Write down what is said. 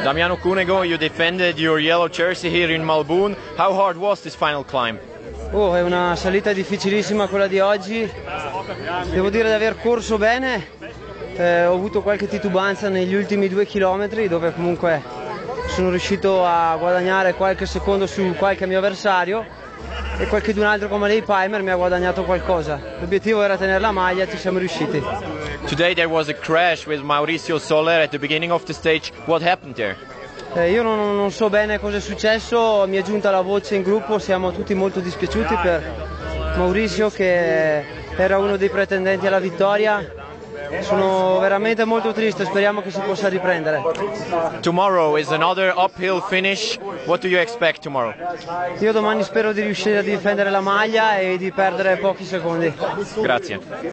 Damiano Cunego, you defended your yellow jersey here in Malboon. How hard was this final climb? Oh, è una salita difficilissima quella di oggi. Devo dire di aver corso bene. Ho avuto qualche titubanza negli ultimi 2 chilometri, dove comunque sono riuscito a guadagnare qualche secondo su qualche mio avversario, e qualcun altro come Leigh Peimer mi ha guadagnato qualcosa. L'obiettivo era tenere la maglia e ci siamo riusciti. Today there was a crash with Mauricio Soler at the beginning of the stage. What happened there? Io non so bene cosa è successo, mi è giunta la voce in gruppo, siamo tutti molto dispiaciuti per Mauricio, che era uno dei pretendenti alla vittoria. Sono veramente molto triste, speriamo che si possa riprendere. Tomorrow is another uphill finish. What do you expect tomorrow? Io domani spero di riuscire a difendere la maglia e di perdere pochi secondi. Grazie.